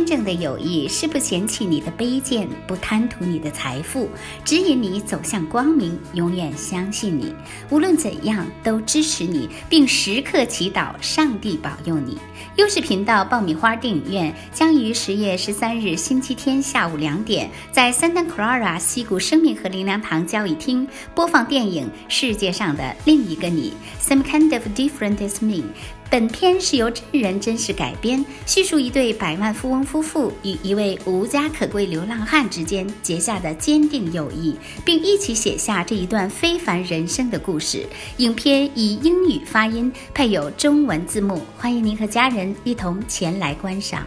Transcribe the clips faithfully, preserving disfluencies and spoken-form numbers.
正的友谊是不嫌弃你的卑贱，不贪图你的财富，指引你走向光明，永远相信你，无论怎样都支持你，并时刻祈祷上帝保佑你。优视频道爆米花电影院将于十月十三日星期天下午两点，在 Santa Clara 溪谷生命和灵粮堂交易厅播放电影《世界上的另一个你》 Some Kind of Different Is Me。本片是由真人真事改编，叙述一对百万富翁夫妇与一位无家可归流浪汉之间结下的坚定友谊，并一起写下这一段非凡人生的故事。影片以英语发音，配有中文字幕，欢迎您和家人一同前来观赏。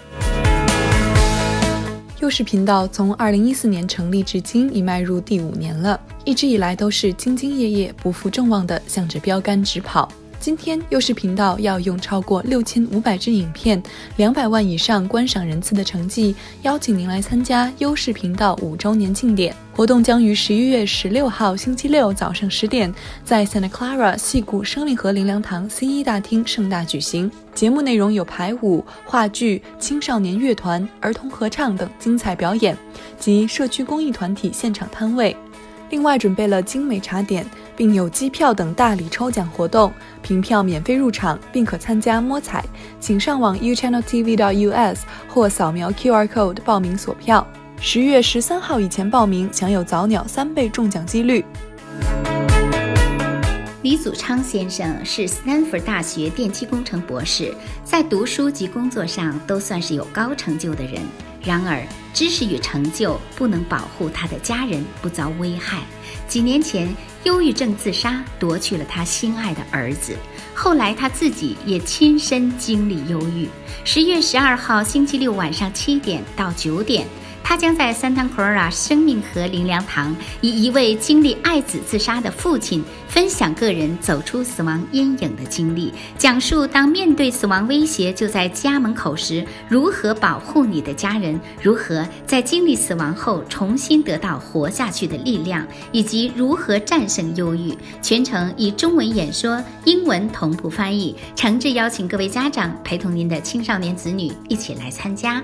优视频道从二零一四年成立至今已迈入第五年了，一直以来都是兢兢业业、不负众望地向着标杆直跑。今天优视频道要用超过六千五百支影片、两百万以上观赏人次的成绩，邀请您来参加优视频道五周年庆典活动，将于十一月十六号星期六早上十点，在 Santa Clara 溪谷生命河灵粮堂 C 一 大厅盛大举行。节目内容有排舞、话剧、青少年乐团、儿童合唱等精彩表演，及社区公益团体现场摊位。另外准备了精美茶点，并有机票等大礼抽奖活动，凭票免费入场，并可参加摸彩。请上网 u channel t v dot u s 或扫描 Q R code 报名索票。十月十三号以前报名，享有早鸟三倍中奖几率。 李祖昌先生是斯坦福大学电气工程博士，在读书及工作上都算是有高成就的人。然而，知识与成就不能保护他的家人不遭危害。几年前，忧郁症自杀夺去了他心爱的儿子。后来他自己也亲身经历忧郁。十月十二号星期六晚上七点到九点，他将在 Santa Clara 生命河灵粮堂，以一位经历爱子自杀的父亲分享个人走出死亡阴影的经历，讲述当面对死亡威胁就在家门口时，如何保护你的家人，如何在经历死亡后重新得到活下去的力量，以及如何战胜忧郁。全程以中文演说，英文同步翻译，诚挚邀请各位家长陪同您的青少年子女一起来参加。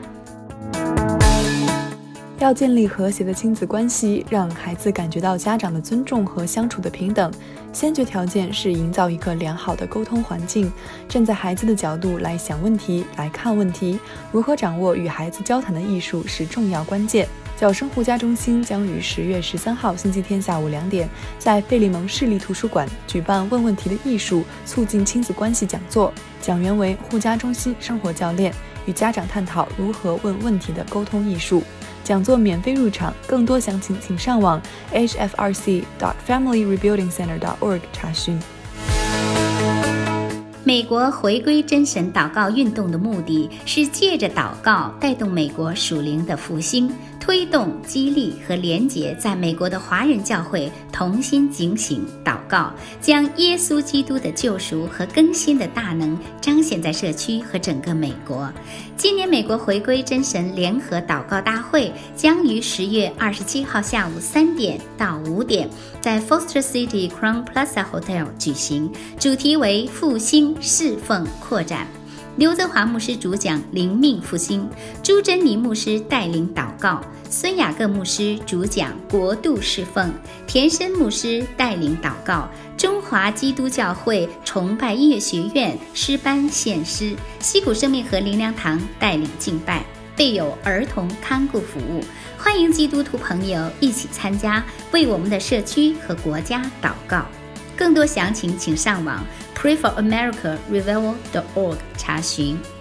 要建立和谐的亲子关系，让孩子感觉到家长的尊重和相处的平等，先决条件是营造一个良好的沟通环境。站在孩子的角度来想问题，来看问题，如何掌握与孩子交谈的艺术是重要关键。角生护家中心将于十月十三号星期天下午两点，在费利蒙市立图书馆举办问问题的艺术，促进亲子关系讲座，讲员为护家中心生活教练，与家长探讨如何问问题的沟通艺术。讲座免费入场，更多详情请上网 h f r c dot family rebuilding center dot org 查询。 美国回归真神祷告运动的目的是借着祷告带动美国属灵的复兴，推动、激励和连结在美国的华人教会同心警醒祷告，将耶稣基督的救赎和更新的大能彰显在社区和整个美国。今年美国回归真神联合祷告大会将于十月二十七号下午三点到五点在 Foster City Crown Plaza Hotel 举行，主题为复兴、侍奉、扩展。刘泽华牧师主讲灵命复兴，朱珍妮牧师带领祷告，孙雅各牧师主讲国度侍奉，田深牧师带领祷告，中华基督教会崇拜音乐学院诗班献诗，溪谷生命和灵粮堂带领敬拜，备有儿童看顾服务。欢迎基督徒朋友一起参加，为我们的社区和国家祷告。更多详情请上网 pray for america revival dot org 查询。